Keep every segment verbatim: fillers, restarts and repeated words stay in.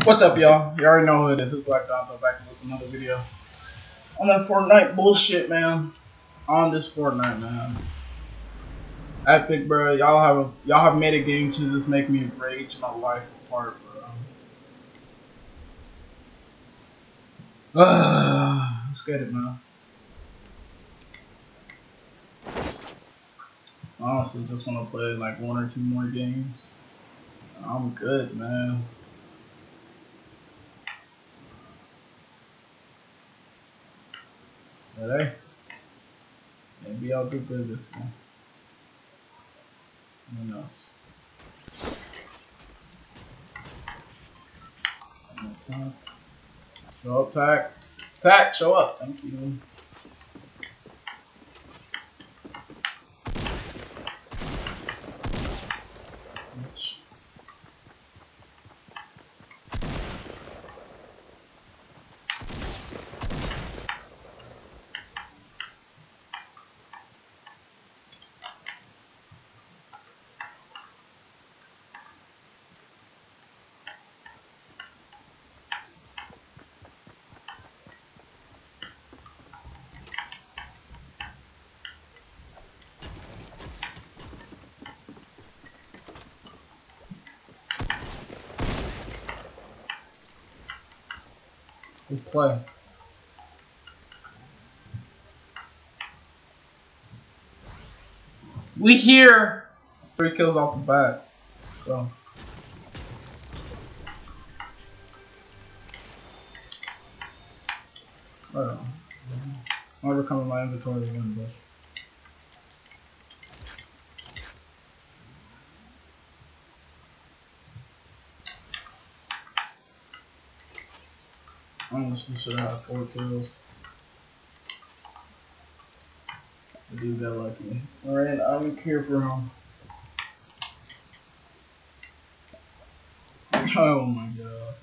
What's up, y'all? You already know who it is. It's Black Donto back with another video on that Fortnite bullshit, man. On this Fortnite, man. Epic, bro. Y'all have a, y'all have made a game to just make me rage my life apart, bro. Uh, let's get it, man. I honestly just want to play like one or two more games. I'm good, man. But hey, maybe I'll do good this one. Who knows? Show up, Tack. Tack, show up. Thank you. Let's play. We here. Three kills off the bat. So. Hold on. I'm overcoming my inventory again, but. Honestly, should have had four kills. The dude got lucky. Alright, I'm here for him. Oh my god.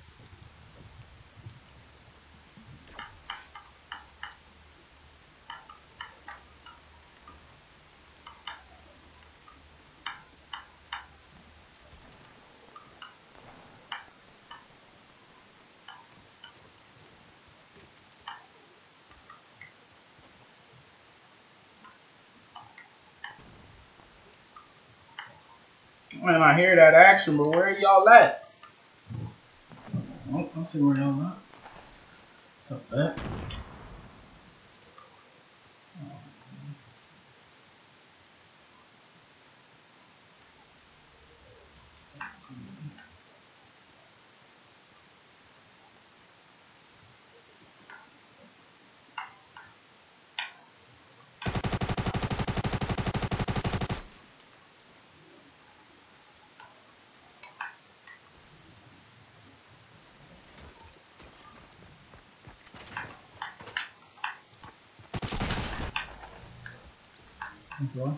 Man, I hear that action, but where are y'all at? Oh, I see where y'all at. What's up, there? Okay.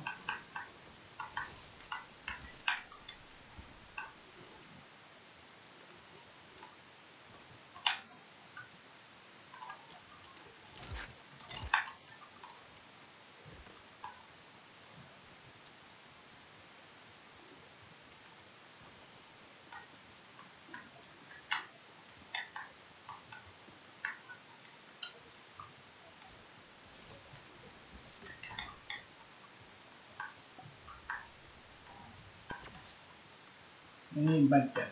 Any budget.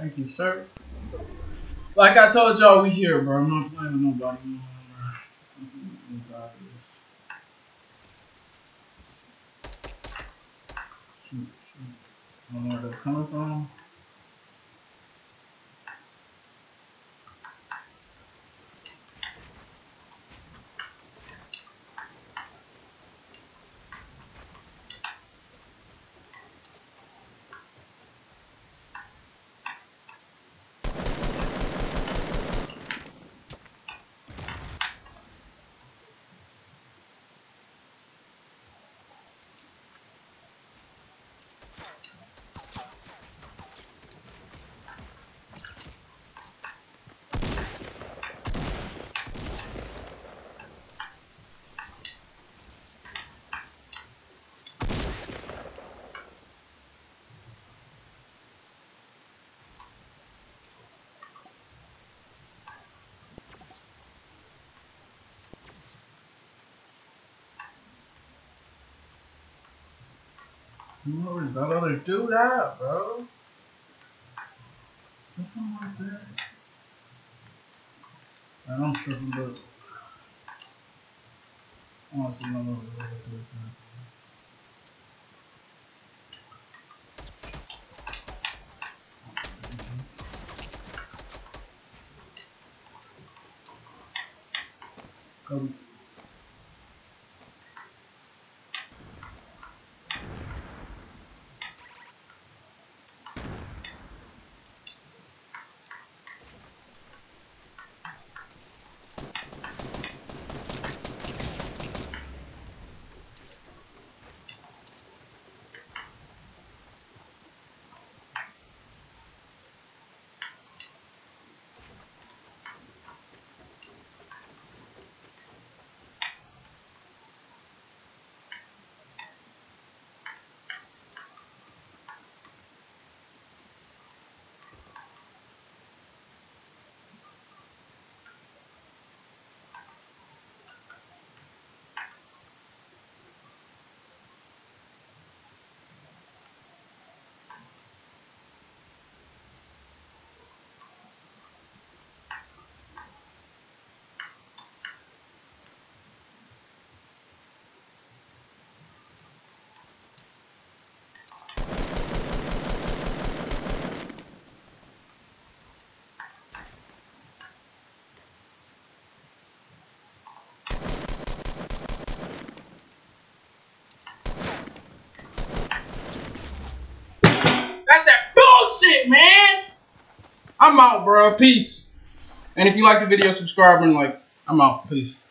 Thank you, sir. Like I told y'all, we here, bro. I'm not playing with nobody. I'm tired of this. Shoot, shoot. I don't know where they're coming from. Where's that other dude at, bro? Something like that. I don't sure who the. I want to see another other dude. Go. That's that bullshit, man. I'm out, bro. Peace. And if you like the video, subscribe and like. I'm out. Peace.